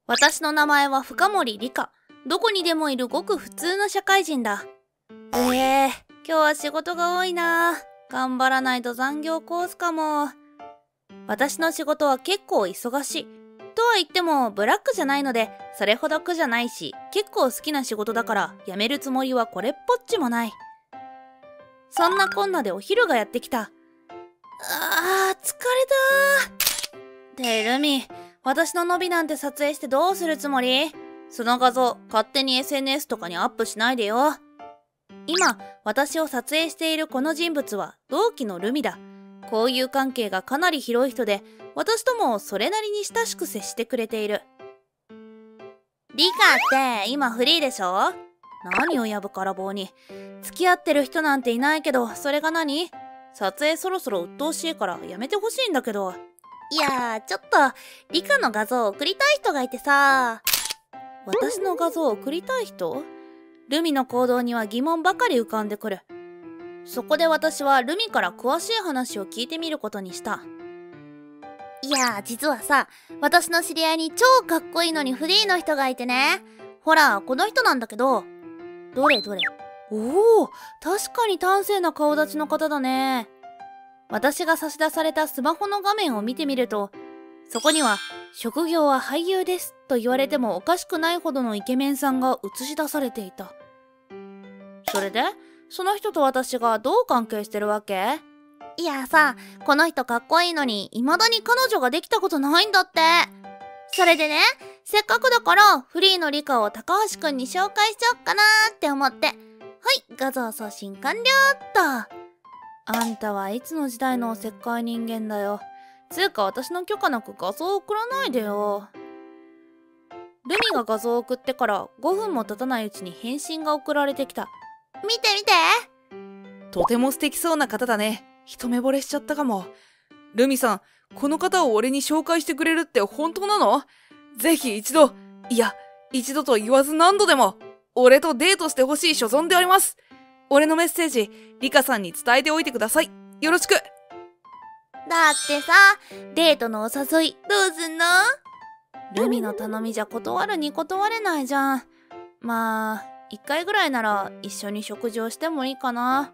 私の名前は深森理香。どこにでもいるごく普通の社会人だ。今日は仕事が多いな。頑張らないと残業コースかも。私の仕事は結構忙しい。とは言ってもブラックじゃないので、それほど苦じゃないし、結構好きな仕事だから辞めるつもりはこれっぽっちもない。そんなこんなでお昼がやってきた。疲れた。で、ルミ、私の伸びなんて撮影してどうするつもり？その画像、勝手に SNS とかにアップしないでよ。今、私を撮影しているこの人物は同期のルミだ。交友関係がかなり広い人で、私ともそれなりに親しく接してくれている。リカって今フリーでしょ？何をやぶから棒に。付き合ってる人なんていないけど、それが何？撮影そろそろ鬱陶しいからやめてほしいんだけど。いやちょっと、リカの画像を送りたい人がいてさ。私の画像を送りたい人？ルミの行動には疑問ばかり浮かんでくる。そこで私はルミから詳しい話を聞いてみることにした。いや実はさ、私の知り合いに超かっこいいのにフリーの人がいてね。ほら、この人なんだけど。どれ？おお、確かに端正な顔立ちの方だね。私が差し出されたスマホの画面を見てみると、そこには職業は俳優ですと言われてもおかしくないほどのイケメンさんが映し出されていた。それでその人と私がどう関係してるわけ？いやさ、この人かっこいいのに未だに彼女ができたことないんだって。それでね、せっかくだからフリーの理科を高橋くんに紹介しちゃおっかなーって思って。はい、画像送信完了っと。あんたはいつの時代のおせっかい人間だよ。つうか私の許可なく画像を送らないでよ。ルミが画像を送ってから5分も経たないうちに返信が送られてきた。見て！ とても素敵そうな方だね。一目惚れしちゃったかも。ルミさん、この方を俺に紹介してくれるって本当なの？ぜひ一度、いや、一度と言わず何度でも、俺とデートしてほしい所存であります。俺のメッセージ、リカさんに伝えておいてください。よろしく。 だってさ、デートのお誘いどうすんの？ルミの頼みじゃ断るに断れないじゃん。まあ、一回ぐらいなら一緒に食事をしてもいいかな。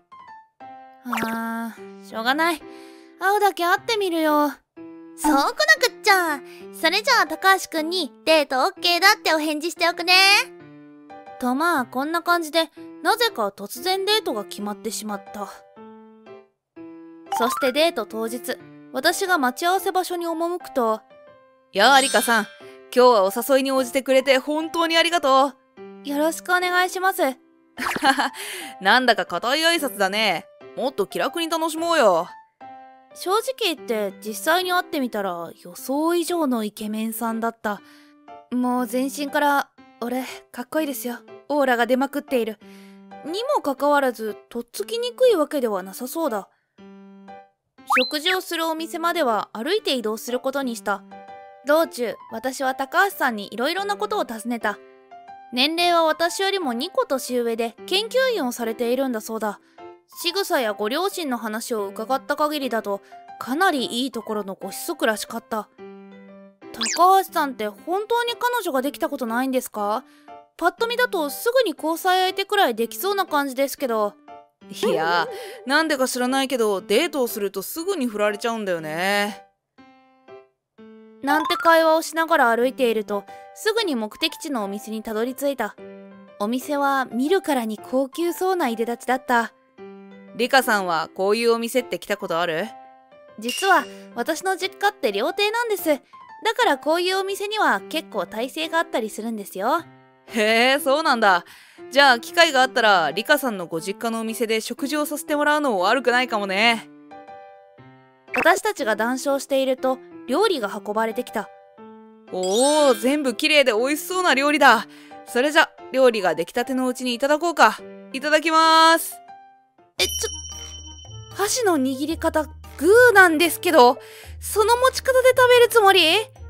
しょうがない。会うだけ会ってみるよ。そうこなくっちゃ。それじゃあ高橋くんにデート OK だってお返事しておくね。とまあこんな感じで、なぜか突然デートが決まってしまった。そしてデート当日、私が待ち合わせ場所に赴くと、 やあリカさん、今日はお誘いに応じてくれて本当にありがとう。よろしくお願いします。 なんだか固い挨拶だね。もっと気楽に楽しもうよ。 正直言って実際に会ってみたら予想以上のイケメンさんだった。もう全身から俺かっこいいですよ。オーラが出まくっている。にもかかわらずとっつきにくいわけではなさそうだ。食事をするお店までは歩いて移動することにした。道中、私は高橋さんにいろいろなことを尋ねた。年齢は私よりも2個年上で研究員をされているんだそうだ。仕草やご両親の話を伺った限りだと、かなりいいところのご子息らしかった。高橋さんって本当に彼女ができたことないんですか？パッと見だとすぐに交際相手くらいできそうな感じですけど。 いや、なんでか知らないけどデートをするとすぐに振られちゃうんだよね。 なんて会話をしながら歩いていると、すぐに目的地のお店にたどり着いた。お店は見るからに高級そうないでたちだった。 リカさんはこういうお店って来たことある？ 実は私の実家って料亭なんです。だからこういうお店には結構耐性があったりするんですよ。 へえ、そうなんだ。じゃあ機会があったらリカさんのご実家のお店で食事をさせてもらうのも悪くないかもね。 私たちが談笑していると料理が運ばれてきた。 おお、全部綺麗で美味しそうな料理だ。それじゃ料理が出来たてのうちにいただこうか。いただきます。 箸の握り方グーなんですけど、その持ち方で食べるつもり？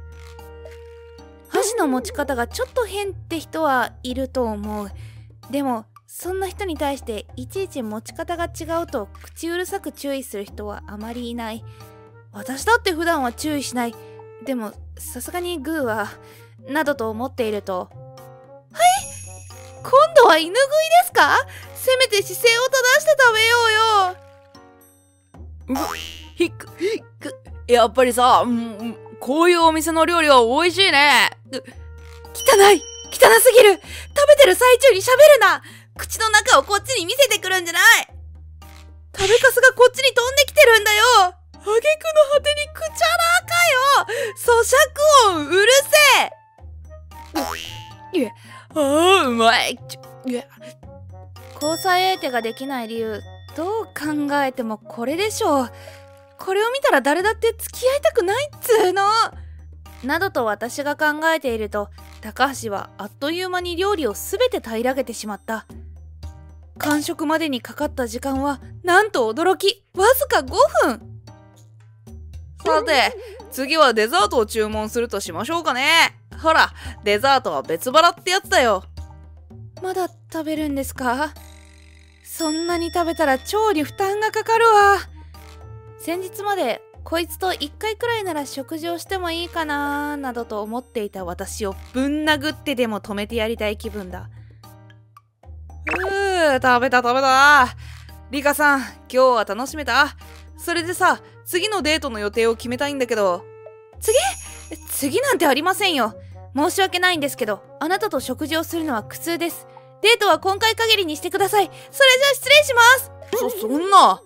箸の持ち方がちょっと変って人はいると思う。でもそんな人に対していちいち持ち方が違うと口うるさく注意する人はあまりいない。私だって普段は注意しない。でもさすがにグーはなどと思っていると、今度は犬食いですか？せめて姿勢を正して食べようよ。 やっぱりさ、こういうお店の料理は美味しいね。 汚すぎる。食べてる最中に喋るな。口の中をこっちに見せてくるんじゃない。食べかすがこっちに飛んできてるんだよ。挙句の果てにくちゃらかよ。咀嚼音うるせえ。 うまい。 交際相手ができない理由、どう考えてもこれでしょう。これを見たら誰だって付き合いたくないっつーの。などと私が考えていると、高橋はあっという間に料理をすべて平らげてしまった。完食までにかかった時間はなんと驚きわずか5分。 さて、次はデザートを注文するとしましょうかね。ほら、デザートは別腹ってやつだよ。 まだ食べるんですか？そんなに食べたら腸に負担がかかるわ。先日までこいつと1回くらいなら食事をしてもいいかななどと思っていた私をぶん殴ってでも止めてやりたい気分だ。 食べた。リカさん、今日は楽しめた？それでさ、次のデートの予定を決めたいんだけど。 次なんてありませんよ。申し訳ないんですけど、あなたと食事をするのは苦痛です。デートは今回限りにしてください。それじゃあ失礼します。 そんな。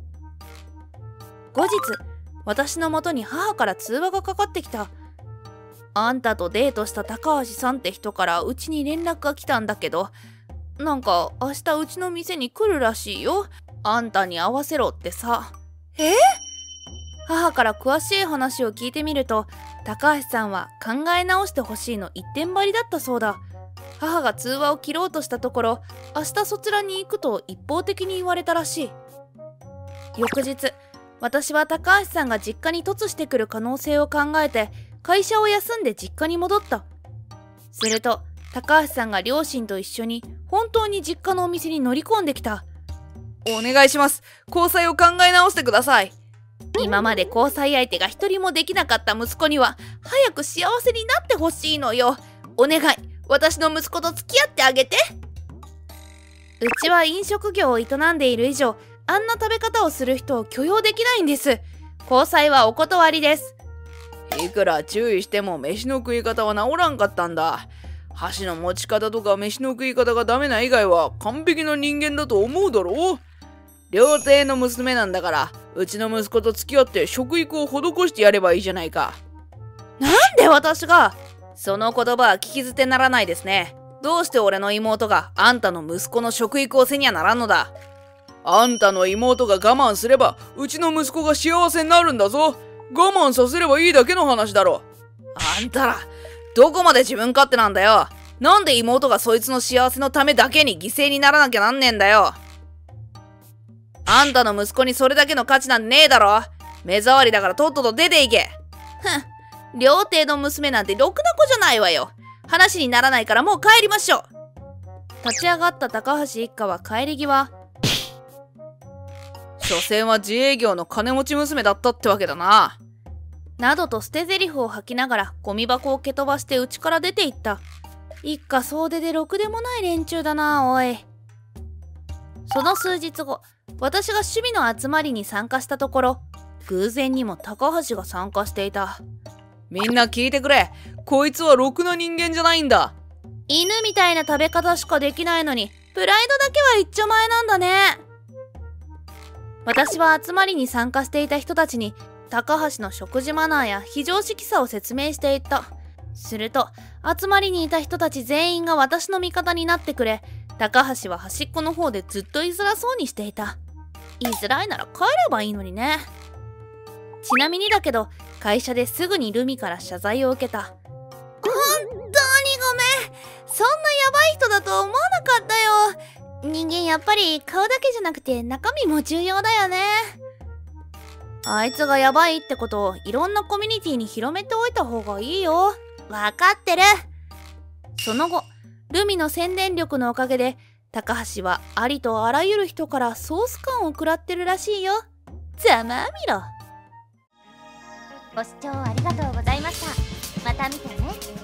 後日、私の元に母から通話がかかってきた。あんたとデートした高橋さんって人からうちに連絡が来たんだけど、なんか明日うちの店に来るらしいよ。あんたに合わせろってさ。母から詳しい話を聞いてみると、高橋さんは考え直してほしいの一点張りだったそうだ。母が通話を切ろうとしたところ、明日そちらに行くと一方的に言われたらしい。翌日、私は高橋さんが実家に突してくる可能性を考えて、会社を休んで実家に戻った。すると、高橋さんが両親と一緒に本当に実家のお店に乗り込んできた。 お願いします。交際を考え直してください。 今まで交際相手が一人もできなかった息子には早く幸せになってほしいのよ。お願い、私の息子と付き合ってあげて。うちは飲食業を営んでいる以上、あんな食べ方をする人を許容できないんです。交際はお断りです。 いくら注意しても飯の食い方は治らんかったんだ。箸の持ち方とか飯の食い方がダメな以外は完璧な人間だと思うだろう。料亭の娘なんだから、うちの息子と付き合って食育を施してやればいいじゃないか。 なんで私が？その言葉は聞き捨てならないですね。どうして俺の妹があんたの息子の食育をせにゃならんのだ。 あんたの妹が我慢すればうちの息子が幸せになるんだぞ。我慢させればいいだけの話だろ。 あんたら、どこまで自分勝手なんだよ。なんで妹がそいつの幸せのためだけに犠牲にならなきゃなんねえんだよ。あんたの息子にそれだけの価値なんてねえだろ。目障りだからとっとと出ていけ。料亭の娘なんてろくな子じゃないわよ。話にならないからもう帰りましょう。立ち上がった高橋一家は帰り際、 所詮は自営業の金持ち娘だったってわけだな。 などと捨て台詞を吐きながらゴミ箱を蹴飛ばして家から出て行った。一家総出でろくでもない連中だな、おい。その数日後、私が趣味の集まりに参加したところ、偶然にも高橋が参加していた。 みんな聞いてくれ。こいつはろくな人間じゃないんだ。 犬みたいな食べ方しかできないのに、プライドだけは一丁前なんだね。私は集まりに参加していた人たちに、高橋の食事マナーや非常識さを説明していった。すると、集まりにいた人たち全員が私の味方になってくれ、高橋は端っこの方でずっと居づらそうにしていた。居づらいなら帰ればいいのにね。ちなみにだけど、会社ですぐにルミから謝罪を受けた。本当にごめん。そんなやばい人だと思わなかったよ。人間やっぱり顔だけじゃなくて中身も重要だよね。あいつがやばいってことをいろんなコミュニティに広めておいた方がいいよ。わかってる。その後、ルミの宣伝力のおかげで、高橋はありとあらゆる人からソース感を食らってるらしいよ。ざまあみろ。 ご視聴ありがとうございました。また見てね。